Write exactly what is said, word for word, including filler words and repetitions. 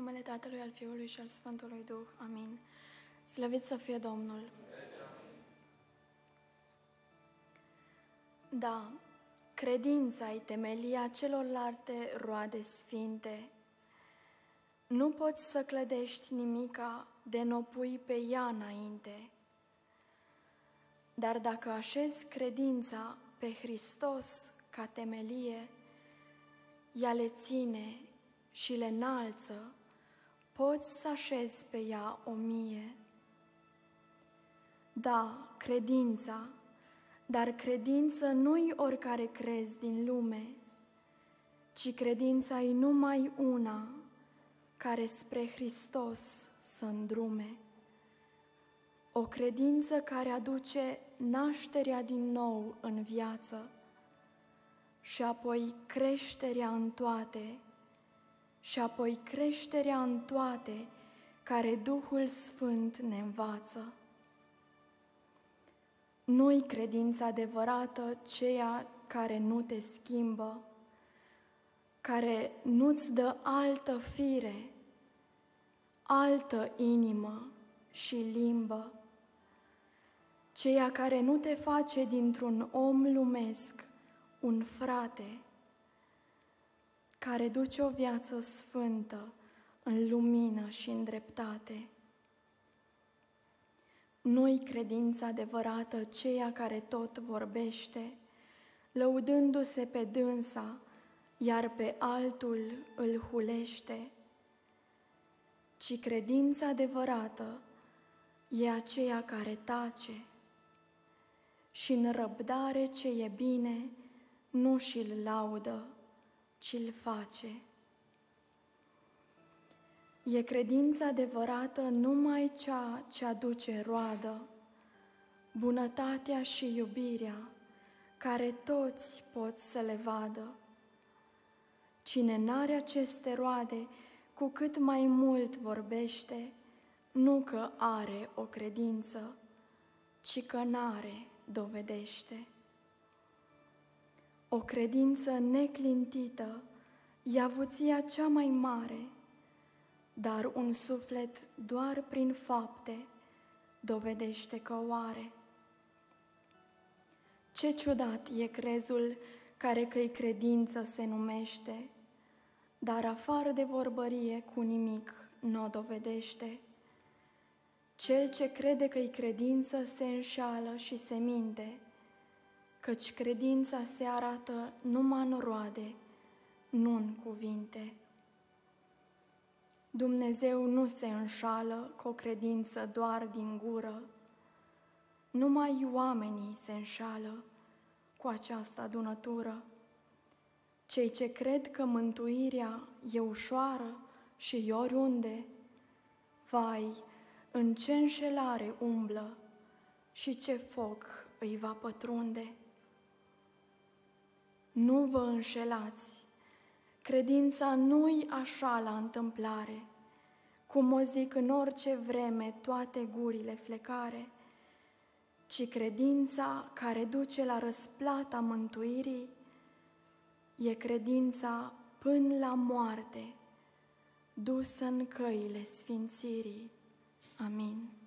numele Tatălui, al Fiului și al Sfântului Duh. Amin. Slăvit să fie Domnul! Da, credința-i temelia celorlalte roade sfinte. Nu poți să clădești nimica de n-o pui pe ea înainte. Dar dacă așezi credința pe Hristos ca temelie, ea le ține și le înalță, poți să așezi pe ea o mie. Da, credința, dar credință nu-i oricare crezi din lume, ci credința-i numai una care spre Hristos să îndrume. O credință care aduce nașterea din nou în viață și apoi creșterea în toate, și apoi creșterea în toate care Duhul Sfânt ne învață. Nu-i credința adevărată ceea care nu te schimbă, care nu-ți dă altă fire, altă inimă și limbă, ceea care nu te face dintr-un om lumesc un frate, care duce o viață sfântă în lumină și în dreptate. Nu-i credința adevărată ceea care tot vorbește, lăudându-se pe dânsa, iar pe altul îl hulește, ci credința adevărată e aceea care tace și în răbdare ce e bine nu și-l laudă, ci-l face. E credința adevărată numai cea ce aduce roadă, bunătatea și iubirea, care toți pot să le vadă. Cine n-are aceste roade, cu cât mai mult vorbește, nu că are o credință, ci că n-are dovedește. O credință neclintită e avuția cea mai mare, dar un suflet doar prin fapte dovedește că o are. Ce ciudat e crezul care că-i credință se numește, dar afară de vorbărie cu nimic n-o dovedește. Cel ce crede că-i credință se înșală și se minte, căci credința se arată numai în roade, nu în cuvinte. Dumnezeu nu se înșală cu o credință doar din gură, numai oamenii se înșală cu această adunătură. Cei ce cred că mântuirea e ușoară și oriunde, vai, în ce înșelare umblă și ce foc îi va pătrunde. Nu vă înșelați, credința nu-i așa la întâmplare, cum o zic în orice vreme toate gurile flecare, ci credința care duce la răsplata mântuirii e credința până la moarte, dusă în căile sfințirii. Amin.